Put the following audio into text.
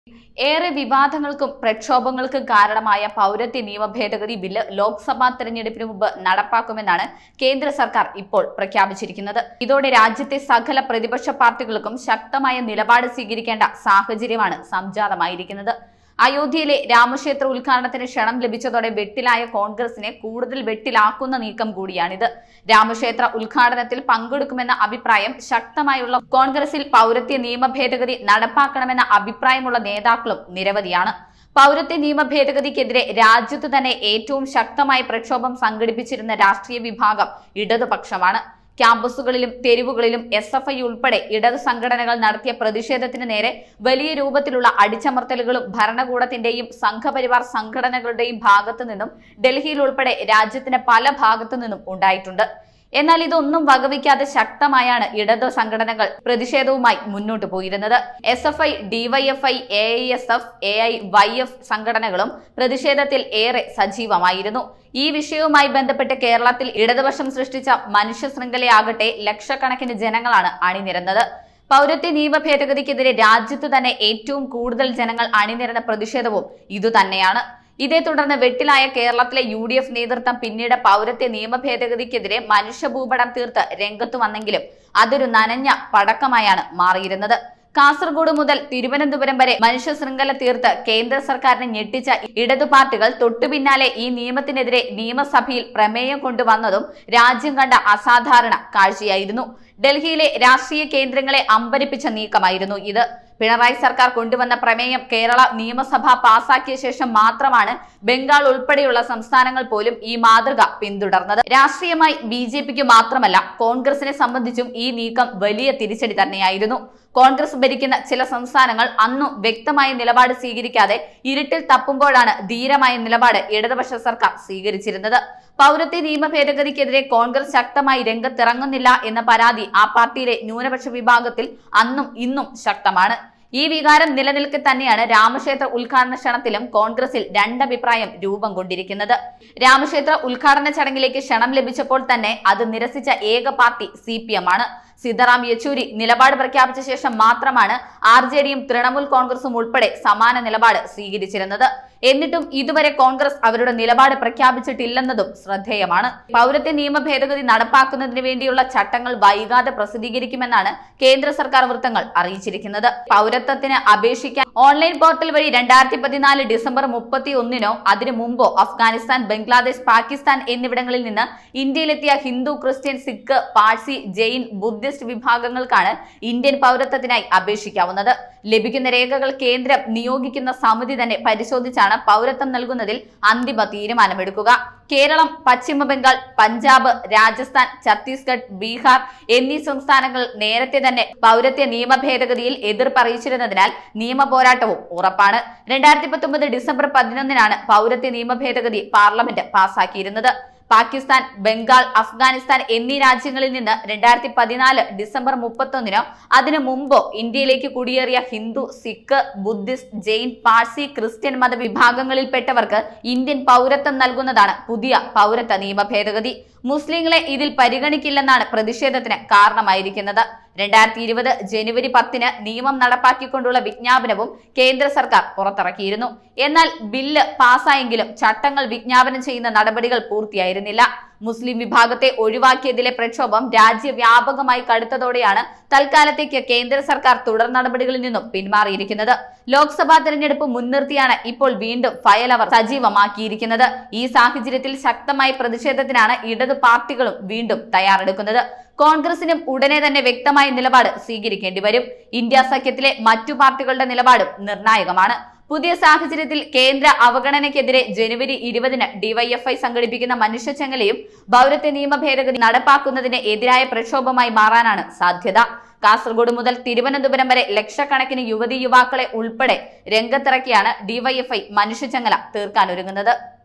ഏറെ വിവാദങ്ങൾക്കും പ്രക്ഷോഭങ്ങൾക്കും കാരണമായ പൗരത്വ നിയമ ഭേദഗതി ബില്ല് ലോക്സഭാ തെരഞ്ഞെടുപ്പിന് മുമ്പ് നടപ്പാക്കുമെന്നാണ് കേന്ദ്ര സർക്കാർ ഇപ്പോൾ പ്രഖ്യാപിച്ചിരിക്കുന്നത്. ഇതോടെ രാജ്യത്തെ സകല പ്രതിപക്ഷ പാർട്ടികൾക്കും ശക്തമായ നിലപാട് സ്വീകരിക്കേണ്ട സാഹചര്യമാണ് സംജാതമായിരിക്കുന്നത്. അയോധ്യയിലെ രാമക്ഷേത്ര ഉദ്ഘാടനത്തിന് ക്ഷണം ലഭിച്ചതോടെ വെട്ടിലായ കോൺഗ്രസിനെ കൂടുതൽ വെട്ടിലാക്കുന്ന നീക്കം കൂടിയാണിത്. രാമക്ഷേത്ര ഉദ്ഘാടനത്തിൽ പങ്കെടുക്കുമെന്ന അഭിപ്രായം ശക്തമായുള്ള കോൺഗ്രസിൽ പൗരത്വ നിയമ ഭേദഗതി നടപ്പാക്കണമെന്ന അഭിപ്രായമുള്ള നേതാക്കളും നിരവധിയാണ്. പൗരത്വ നിയമ ഭേദഗതിക്കെതിരെ രാജ്യത്തു തന്നെ ഏറ്റവും ശക്തമായ പ്രക്ഷോഭം സംഘടിപ്പിച്ചിരുന്ന രാഷ്ട്രീയ വിഭാഗം ഇടതുപക്ഷമാണ്. ക്യാമ്പസുകളിലും തെരുവുകളിലും SFI ഉൾപ്പെടെ ഇടതു സംഘടനകൾ നടത്തിയ പ്രതിഷേധത്തിന് നേരെ വലിയ രൂപത്തിലുള്ള അടിച്ചമർത്തലുകളും ഭരണകൂടത്തിന്റെയും സംഘപരിവാർ സംഘടനകളുടെയും ഭാഗത്തു നിന്നും ഡൽഹിയിൽ ഉൾപ്പെടെ രാജ്യത്തിന്റെ പല ഭാഗത്തു നിന്നും ഉണ്ടായിട്ടുണ്ട്. എന്നാൽ ഇതൊന്നും വകവയ്ക്കാതെ ശക്തമായാണ് ഇടതു സംഘടനകൾ പ്രതിഷേധവുമായി മുന്നോട്ട് പോയിരുന്നത്. SFI, DYFI, AISF, AIYF സംഘടനകളും പ്രതിഷേധത്തിൽ ഏറെ സജീവമായിരുന്നു. ഈ വിഷയവുമായി ബന്ധപ്പെട്ട് കേരളത്തിൽ ഇടതുപക്ഷം സൃഷ്ടിച്ച മനുഷ്യ ശൃംഖലയാകട്ടെ ലക്ഷക്കണക്കിന് ജനങ്ങളാണ് അണിനിരന്നത്. പൗരത്വ നിയമ ഭേദഗതിക്കെതിരെ രാജ്യത്തു തന്നെ ഏറ്റവും കൂടുതൽ ജനങ്ങൾ അണിനിരന്ന പ്രതിഷേധവും ഇതുതന്നെയാണ്. ഇതേ തുടർന്ന് വെട്ടിലായ കേരളത്തിലെ UDF നേതൃത്വം പിന്നീട് പൗരത്വ നിയമ ഭേദഗതിക്കെതിരെ മനുഷ്യഭൂപടം തീർത്ത് രംഗത്തു വന്നെങ്കിലും അതൊരു നനഞ്ഞ പടക്കമായാണ് മാറിയിരുന്നത്. കാസർഗോഡ് മുതൽ തിരുവനന്തപുരം വരെ മനുഷ്യ ശൃംഖല തീർത്ത് കേന്ദ്ര സർക്കാരിനെ ഞെട്ടിച്ച ഇടതു പാർട്ടികൾ തൊട്ടുപിന്നാലെ ഈ നിയമത്തിനെതിരെ നിയമസഭയിൽ പ്രമേയം കൊണ്ടുവന്നതും രാജ്യം കണ്ട അസാധാരണ കാഴ്ചയായിരുന്നു. ഡൽഹിയിലെ രാഷ്ട്രീയ കേന്ദ്രങ്ങളെ അമ്പരിപ്പിച്ച നീക്കമായിരുന്നു ഇത്. പിണറായി സർക്കാർ കൊണ്ടുവന്ന പ്രമേയം കേരള നിയമസഭ പാസാക്കിയ ശേഷം മാത്രമാണ് ബംഗാൾ ഉൾപ്പെടെയുള്ള സംസ്ഥാനങ്ങൾ പോലും ഈ മാതൃക പിന്തുടർന്നത്. രാഷ്ട്രീയമായി BJPക്ക് മാത്രമല്ല കോൺഗ്രസിനെ സംബന്ധിച്ചും ഈ നീക്കം വലിയ തിരിച്ചടി തന്നെയായിരുന്നു. കോൺഗ്രസ് ഭരിക്കുന്ന ചില സംസ്ഥാനങ്ങൾ അന്നും വ്യക്തമായ നിലപാട് സ്വീകരിക്കാതെ ഇരുട്ടിൽ തപ്പുമ്പോഴാണ് ധീരമായ നിലപാട് ഇടതുപക്ഷ സർക്കാർ സ്വീകരിച്ചിരുന്നത്. പൗരത്വ നിയമ ഭേദഗതിക്കെതിരെ കോൺഗ്രസ് ശക്തമായി രംഗത്തിറങ്ങുന്നില്ല എന്ന പരാതി ആ പാർട്ടിയിലെ ന്യൂനപക്ഷ വിഭാഗത്തിൽ അന്നും ഇന്നും ശക്തമാണ്. ഈ വികാരം നിലനിൽക്കെ തന്നെയാണ് രാമക്ഷേത്ര ഉദ്ഘാടന ക്ഷണത്തിലും കോൺഗ്രസിൽ രണ്ടഭിപ്രായം രൂപം കൊണ്ടിരിക്കുന്നത്. രാമക്ഷേത്ര ഉദ്ഘാടന ചടങ്ങിലേക്ക് ക്ഷണം ലഭിച്ചപ്പോൾ തന്നെ അത് നിരസിച്ച ഏക പാർട്ടി CPM ആണ്. സീതാറാം യെച്ചൂരി നിലപാട് പ്രഖ്യാപിച്ച ശേഷം മാത്രമാണ് RJDയും തൃണമൂൽ കോൺഗ്രസും ഉൾപ്പെടെ സമാന നിലപാട് സ്വീകരിച്ചിരുന്നത്. എന്നിട്ടും ഇതുവരെ കോൺഗ്രസ് അവരുടെ നിലപാട് പ്രഖ്യാപിച്ചിട്ടില്ലെന്നതും ശ്രദ്ധേയമാണ്. പൗരത്വ നിയമ ഭേദഗതി നടപ്പാക്കുന്നതിന് വേണ്ടിയുള്ള ചട്ടങ്ങൾ വൈകാതെ പ്രസിദ്ധീകരിക്കുമെന്നാണ് കേന്ദ്ര സർക്കാർ വൃത്തങ്ങൾ അറിയിച്ചിരിക്കുന്നത്. പൗരത്വത്തിന് അപേക്ഷിക്കാൻ ഓൺലൈൻ പോർട്ടൽ വഴി 2014 ഡിസംബർ 31-നോ അതിനു മുമ്പോ അഫ്ഗാനിസ്ഥാൻ, ബംഗ്ലാദേശ്, പാകിസ്ഥാൻ എന്നിവിടങ്ങളിൽ നിന്ന് ഇന്ത്യയിലെത്തിയ ഹിന്ദു, ക്രിസ്ത്യൻ, സിഖ്, പാഴ്സി, ജെയിൻ, ബുദ്ധിസ്റ്റ് വിഭാഗങ്ങൾക്കാണ് ഇന്ത്യൻ പൗരത്വത്തിനായി അപേക്ഷിക്കാവുന്നത്. ലഭിക്കുന്ന രേഖകൾ കേന്ദ്രം നിയോഗിക്കുന്ന സമിതി തന്നെ പരിശോധിച്ചാണ് പൗരത്വം നൽകുന്നതിൽ അന്തിമ തീരുമാനമെടുക്കുക. കേരളം, പശ്ചിമ ബംഗാൾ, പഞ്ചാബ്, രാജസ്ഥാൻ, ഛത്തീസ്ഗഡ്, ബീഹാർ എന്നീ സംസ്ഥാനങ്ങൾ നേരത്തെ തന്നെ പൗരത്വ നിയമ ഭേദഗതിയിൽ എതിർപ്പ് അറിയിച്ചിരുന്നതിനാൽ നിയമ പോരാട്ടവും ഉറപ്പാണ്. 2019 ഡിസംബർ 11-നാണ് പൗരത്വ നിയമ ഭേദഗതി പാർലമെന്റ് പാസാക്കിയിരുന്നത്. പാകിസ്ഥാൻ, ബംഗാൾ, അഫ്ഗാനിസ്ഥാൻ എന്നീ രാജ്യങ്ങളിൽ നിന്ന് 2014 ഡിസംബർ 31-നോ അതിനു മുമ്പോ ഇന്ത്യയിലേക്ക് കുടിയേറിയ ഹിന്ദു, സിഖ്, ബുദ്ധിസ്റ്റ്, ജെയിൻ, പാഴ്സി, ക്രിസ്ത്യൻ മതവിഭാഗങ്ങളിൽപ്പെട്ടവർക്ക് ഇന്ത്യൻ പൗരത്വം നൽകുന്നതാണ് പുതിയ പൗരത്വ നിയമ ഭേദഗതി. മുസ്ലിങ്ങളെ ഇതിൽ പരിഗണിക്കില്ലെന്നാണ് പ്രതിഷേധത്തിന് കാരണമായിരിക്കുന്നത്. 2020 ജനുവരി 10-ന് നിയമം നടപ്പാക്കിക്കൊണ്ടുള്ള വിജ്ഞാപനവും കേന്ദ്ര സർക്കാർ പുറത്തിറക്കിയിരുന്നു. എന്നാൽ ബില്ല് പാസായെങ്കിലും ചട്ടങ്ങൾ വിജ്ഞാപനം ചെയ്യുന്ന നടപടികൾ പൂർത്തിയായിരുന്നില്ല. മുസ്ലിം വിഭാഗത്തെ ഒഴിവാക്കിയതിലെ പ്രക്ഷോഭം രാജ്യവ്യാപകമായി കടുത്തതോടെയാണ് തൽക്കാലത്തേക്ക് കേന്ദ്ര സർക്കാർ തുടർ നടപടികളിൽ നിന്നും പിന്മാറിയിരിക്കുന്നത്. ലോക്സഭാ തെരഞ്ഞെടുപ്പ് മുൻനിർത്തിയാണ് ഇപ്പോൾ വീണ്ടും ഫയൽ അവർ സജീവമാക്കിയിരിക്കുന്നത്. ഈ സാഹചര്യത്തിൽ ശക്തമായ പ്രതിഷേധത്തിനാണ് ഇടതു പാർട്ടികളും വീണ്ടും തയ്യാറെടുക്കുന്നത്. കോൺഗ്രസിനും ഉടനെ തന്നെ വ്യക്തമായ നിലപാട് സ്വീകരിക്കേണ്ടി വരും. ഇന്ത്യ സഖ്യത്തിലെ മറ്റു പാർട്ടികളുടെ നിലപാടും നിർണായകമാണ്. പുതിയ സാഹചര്യത്തിൽ കേന്ദ്ര അവഗണനയ്ക്കെതിരെ ജനുവരി 20-ന് DYFI സംഘടിപ്പിക്കുന്ന മനുഷ്യച്ചങ്ങലയും പൗരത്വ നിയമ ഭേദഗതി നടപ്പാക്കുന്നതിന് എതിരായ പ്രക്ഷോഭമായി മാറാനാണ് സാധ്യത. കാസർഗോഡ് മുതൽ തിരുവനന്തപുരം വരെ ലക്ഷക്കണക്കിന് യുവതി യുവാക്കളെ ഉൾപ്പെടെ രംഗത്തിറക്കിയാണ് DYFI മനുഷ്യച്ചങ്ങല തീർക്കാനൊരുങ്ങുന്നത്.